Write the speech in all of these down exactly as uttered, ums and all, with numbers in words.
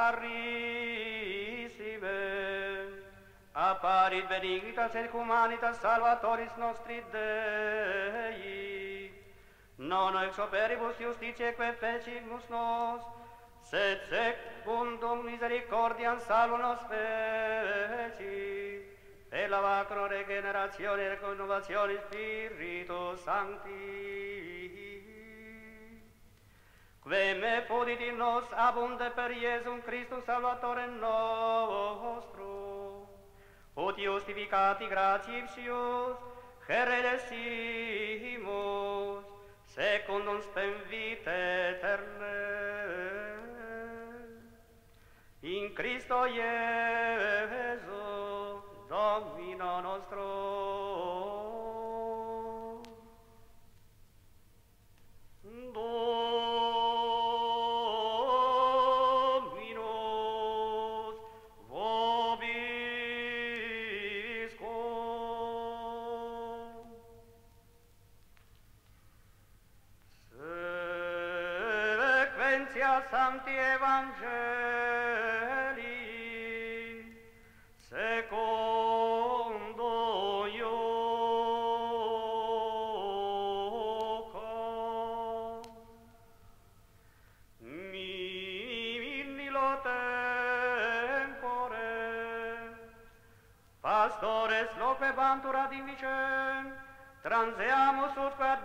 carissime, apparit benignitas et humanitas salvatoris nostri Dei, non ex operibus justitiae fecimus nos, sed secundum misericordiam salvo nos feci, e la macro regeneratione e renovazione Spiritu Sancti. Queme podit in nos abunde per Iesum Christum Salvatore nostro, ut justificati gratiipsius, heredesimus, secundum spem vitae eterne, in Christo Iesu, Domino nostro. Dominus vobiscum. Sequentia Sancti Evangelii, secondo Ioca. Mimillo tempore, pastores loque bantur ad invicem, transeamus utque ad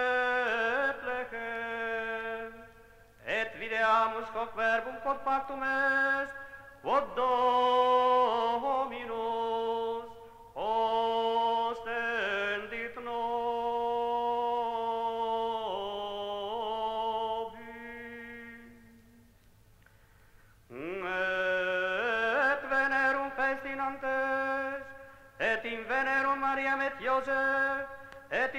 Bethlehem, et videamus hoc verbum quod pactum est, quod Dominus ostendit nobis. Et venerum festinantes, et in venerum Mariam et Iosef, et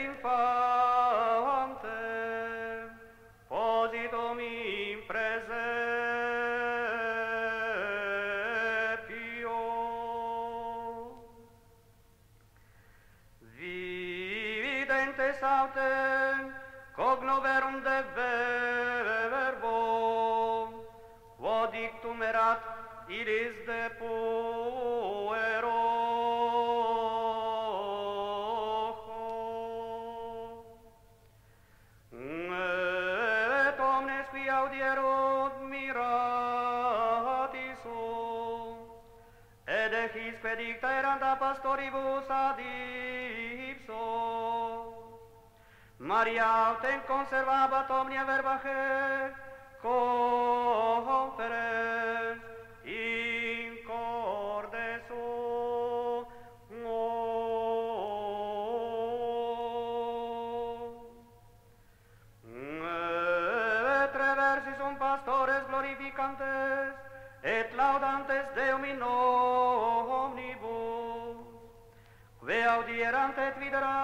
infantem, positum in presepio. Vividentes autem, cognoverum de verbo, quod dictum erat iris de puero. Et omnes qui audierut mirati sunt, ed ecisque dicta erant a pastoribus ad ipso. Maria autem conservabat omnia verba hec, conferens in corde suo. Et reversi sunt pastores glorificantes, et laudantes Deum in omnibus, que audierant et viderat